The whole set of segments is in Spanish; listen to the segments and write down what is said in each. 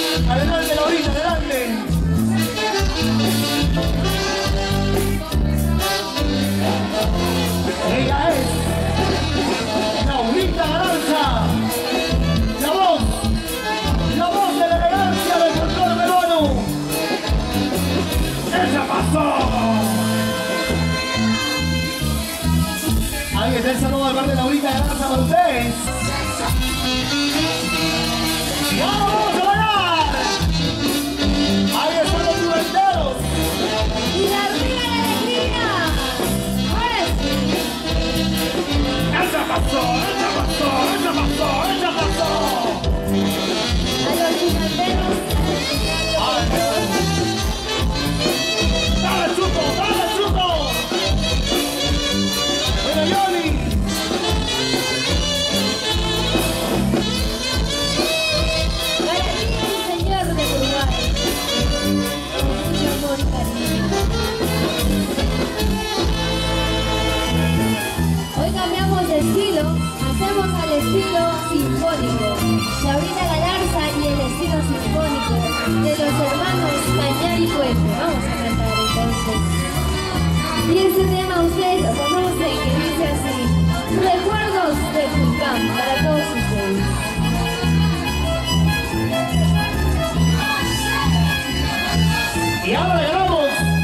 Adelante, Laurita, adelante. Ella es Laurita Galarza. La voz de la elegancia del folclore peruano. ¡Ella pasó! Ahí está el saludo de parte de Laurita Galarza para ustedes. ¡Y ahora vamos a bailar! Ahí están los juventeros. ¡Y arriba la alegría! ¡Ahora sí! ¡Ella pasó! ¡Ella pasó! ¡Ella pasó! ¡Ella pasó! A los juventeros. ¡Dale, Chuco! ¡Dale, Chuco! ¡Bueno, Yoli! Para ti, el señor de Uruguay. Con mucho amor y cariño. Hoy cambiamos de estilo, hacemos al estilo sinfónico. Laurita Galarza y el estilo sinfónico de los hermanos Cañar y Puente. Vamos a cantar entonces. Y este tema ustedes lo conocen, que dice así: Recuerdos de Tulcán, para todos ustedes. Y ahora ganamos.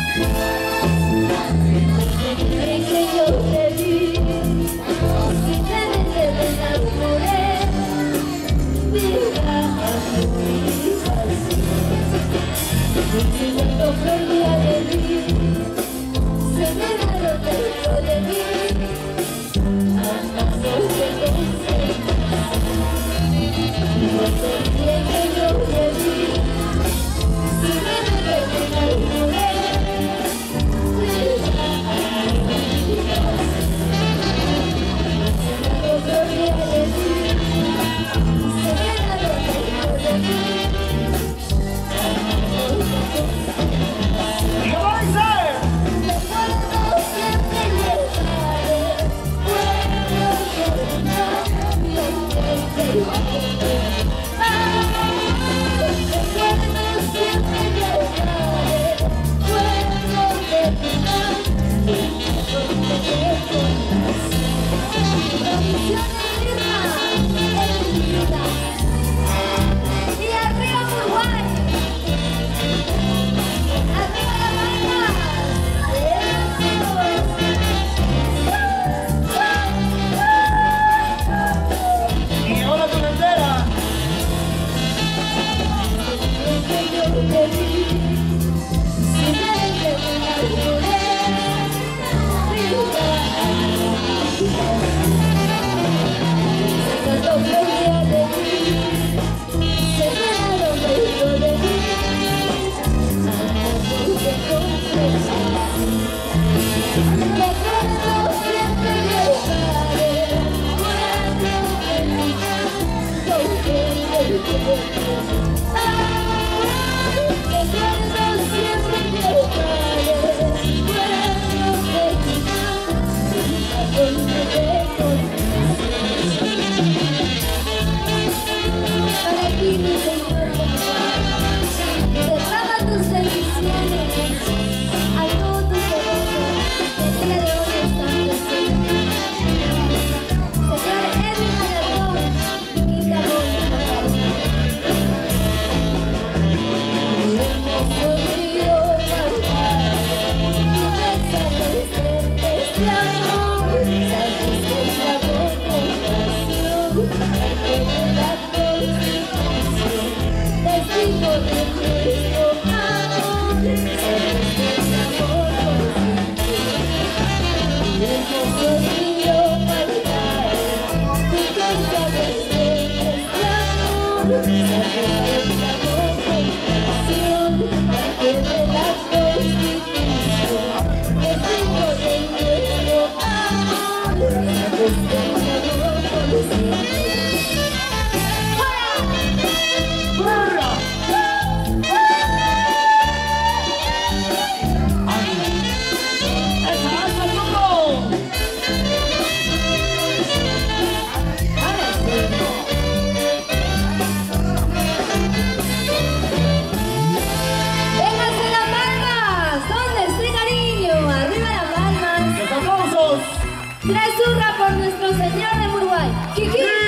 En que yo te vi, simplemente me enamoré. Mira a tu hija así, mi sentimiento perdía de mí, se quedaron dentro de mí, hasta hoy te conseguí. No sé bien que yo te vi, simplemente me enamoré. ¡Y cómo dice! Y arriba Uruguay, arriba la banda. Y ahora tu bandera. Recuerdo Tres hurra por nuestro señor de Uruguay. ¡Kiki!